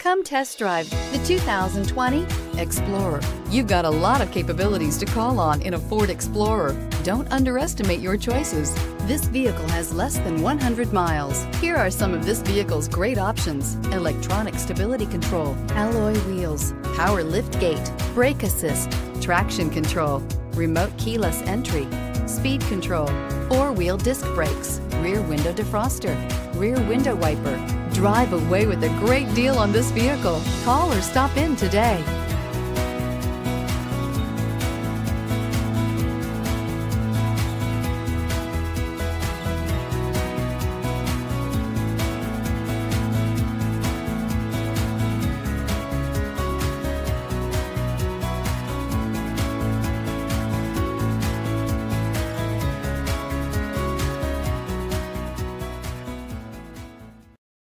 Come test drive the 2020 Explorer. You've got a lot of capabilities to call on in a Ford Explorer. Don't underestimate your choices. This vehicle has less than 100 miles. Here are some of this vehicle's great options: electronic stability control, alloy wheels, power lift gate, brake assist, traction control, remote keyless entry, speed control, four-wheel disc brakes, rear window defroster, rear window wiper. Drive away with a great deal on this vehicle. Call or stop in today.